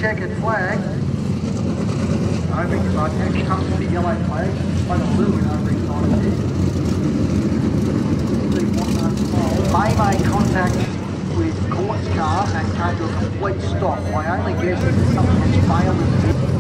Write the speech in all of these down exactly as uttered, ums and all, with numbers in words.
checkered flag. Over but now comes with the yellow flag. Like a little bit over inside of there. May made contact with Court's car and came to a complete stop. My only guess is that something has failed in the pit.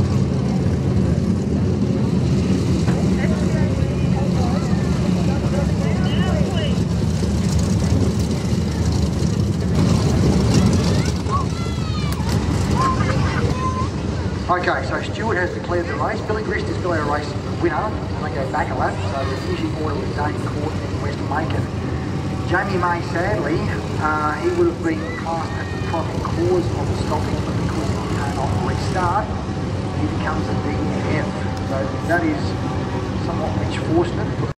Okay, so Stewart has declared the race. Billy Grist is still our race winner. They go back a lap, so the finishing order was Dane Court and West Macon. Jamie May, sadly, uh, he would have been classed as the probable cause of the stopping, but because he cannot restart, he becomes a D N F. So that is somewhat misfortunate.